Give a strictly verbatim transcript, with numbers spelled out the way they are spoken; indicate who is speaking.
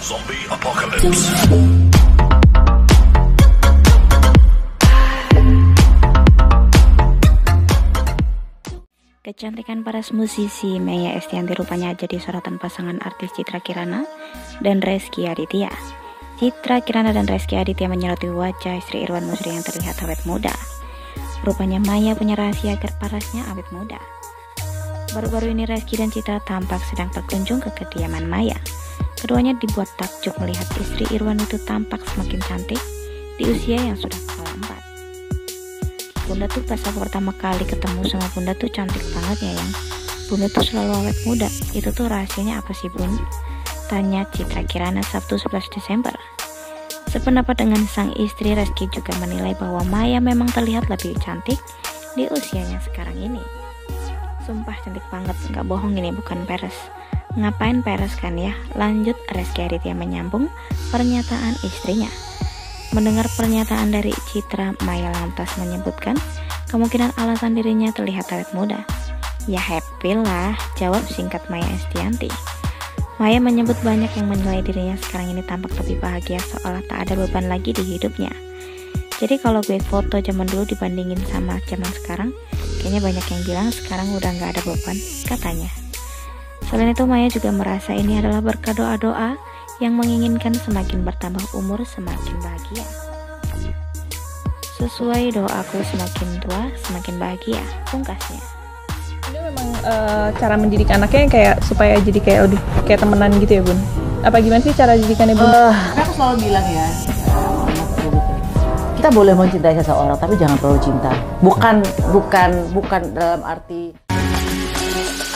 Speaker 1: Zombie Apocalypse.
Speaker 2: Kecantikan para musisi Maya Estianty rupanya jadi sorotan pasangan artis Citra Kirana dan Rezky Aditya. Citra Kirana dan Rezky Aditya menyoroti wajah istri Irwan Musri yang terlihat awet muda. Rupanya Maya punya rahasia agar parasnya awet muda. Baru-baru ini Rezky dan Citra tampak sedang berkunjung ke kediaman Maya. Keduanya dibuat takjub melihat istri Irwan itu tampak semakin cantik di usia yang sudah kepala empat. Bunda tuh pas aku pertama kali ketemu sama Bunda tuh cantik banget ya yang. Bunda tuh selalu awet muda. Itu tuh rahasianya apa sih Bun? Tanya Citra Kirana Sabtu sebelas Desember. Sependapat dengan sang istri, Rezky juga menilai bahwa Maya memang terlihat lebih cantik di usianya sekarang ini. Sumpah cantik banget, nggak bohong ini bukan peres. Ngapain peres kan ya? Lanjut Rezky Aditya menyambung pernyataan istrinya. Mendengar pernyataan dari Citra, Maya lantas menyebutkan kemungkinan alasan dirinya terlihat awet muda. Ya happy lah, jawab singkat Maya Estianty. Maya menyebut banyak yang menilai dirinya sekarang ini tampak lebih bahagia seolah tak ada beban lagi di hidupnya. Jadi kalau gue foto zaman dulu dibandingin sama zaman sekarang, kayaknya banyak yang bilang sekarang udah gak ada beban, katanya. Selain itu Maya juga merasa ini adalah berkat doa-doa yang menginginkan semakin bertambah umur semakin bahagia. Sesuai doaku semakin tua semakin bahagia, pungkasnya.
Speaker 3: Ini memang uh, cara mendidik anaknya kayak supaya jadi kayak lebih kayak temenan gitu ya Bun? Apa gimana sih cara didikannya Bun?
Speaker 4: Uh, aku selalu bilang ya, kita boleh mencintai seseorang tapi jangan terlalu cinta. Bukan bukan bukan dalam arti